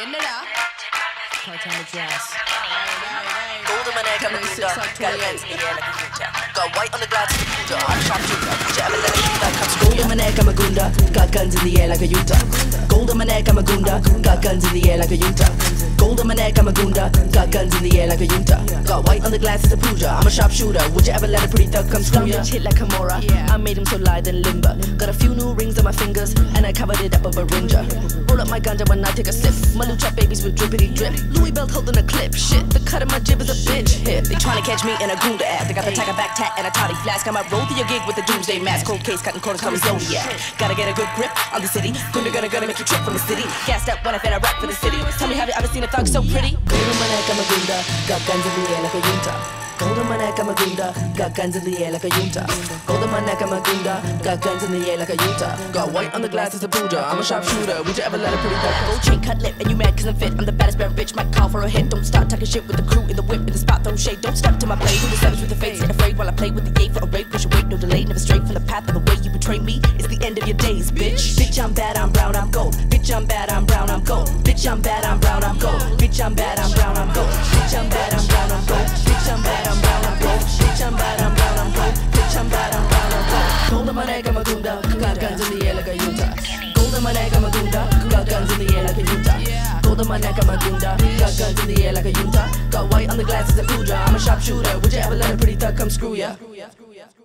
என்னடா part-time address. Golden man egg, I'm a good dog. Got hands in the air like a ninja. Got white on the glass, I'm a sharpshooter. Jab and let it that comes golden man egg, I'm a gunda. Got guns in the air like a Utah. Golden man egg, I'm a gunda. Got guns in the air like a Utah. Golden man egg, I'm a gunda. Got guns in the air like a Utah. Got white on the glass, it's a puja. I'm a sharpshooter. Would you ever let a pretty thug come screw ya? Hit like Kimura. I made him so lithe and limber. Got a few new rings on my fingers, and I covered it up with a ringer. Roll up my ganja when I take a sip. Malucha babies with drippity drip. Louis belt holding a clip. Shit, the cut of my jib is a bitch hip. They tryna catch me in a gunda app. They got the tiger back tat and a toddy flask. I might roll through your gig with the doomsday mask. Cold case, cutting corners, call me Zodiac. Gotta get a good grip on the city. Gonna make you trip from the city. Gassed up when I fed a rap for the city. Tell me, have you ever seen a thug so pretty? Golden man egg, I'm a gunda. Got guns in the air like a Utah. Golden man egg, I'm a gunda. Got guns in the air like a Utah. Golden man egg, I'm a gunda. Got guns in the air like a Utah. Got white on the glass, it's a puja. I'm a sharpshooter. Would you ever let a pretty thug gold chain cut lip? And you mad cause I'm fit? I'm the baddest bad bitch. Might call for a hit. Don't start talking shit with the crew in the whip in the spot. Throw shade. Don't step to my blade. Who the savage with the face? Ain't afraid while I play with the gate for a rape. Push away, no delay. Never straight from the path of the way you betray me. It's the end of your days, bitch. Bitch, I'm bad, I'm brown, I'm gold. Bitch, I'm bad, I'm brown, I'm gold. Bitch, I'm bad, I'm brown, I'm gold. Bitch, I'm bad, I'm brown, I'm gold. Bitch, I'm bad, I'm brown, I'm gold. Bitch, I'm bad, I'm brown, I'm gold. Bitch, I'm bad, I'm brown, I'm gold. Bitch, I'm bad, I'm brown, I'm gold. Golden man egg, I'm a gunda. Got guns in the air like a Utah. Golden man egg, I'm a gunda. Got guns in the air like a Utah. Golden man egg, I'm a gunda. Got guns in the air like a Utah. Got white on the glass, it's a puja. I'm a sharpshooter. Would you ever let a pretty thug come screw ya?